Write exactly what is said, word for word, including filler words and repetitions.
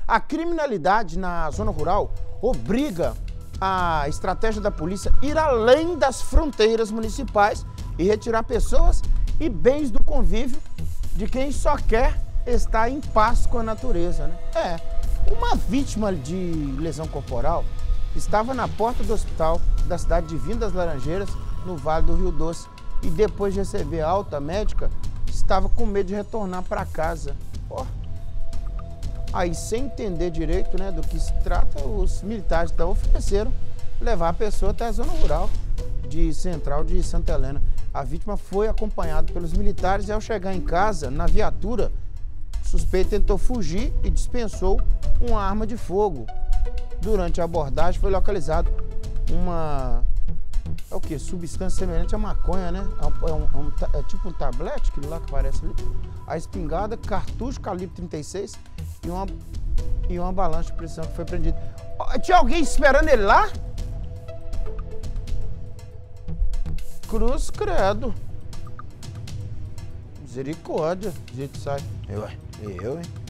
A criminalidade na zona rural obriga a estratégia da polícia a ir além das fronteiras municipais e retirar pessoas e bens do convívio de quem só quer estar em paz com a natureza, né? É, uma vítima de lesão corporal estava na porta do hospital da cidade de Vindas Laranjeiras, no Vale do Rio Doce, e depois de receber alta médica, estava com medo de retornar para casa. Oh. Aí, sem entender direito, né, do que se trata, os militares então ofereceram levar a pessoa até a zona rural de Central de Santa Helena. A vítima foi acompanada pelos militares e, ao chegar em casa, na viatura, o suspeito tentou fugir e dispensou uma arma de fogo. Durante a abordagem foi localizado uma... é o que? Substância semelhante à maconha, né? É, um, é, um, é tipo um tablete, aquilo lá que aparece ali. A espingarda, cartucho calibre trinta e seis e uma, e uma balança de pressão que foi prendida. Tinha alguém esperando ele lá? Cruz credo. Misericórdia. O jeito sai. Eu, eu, hein?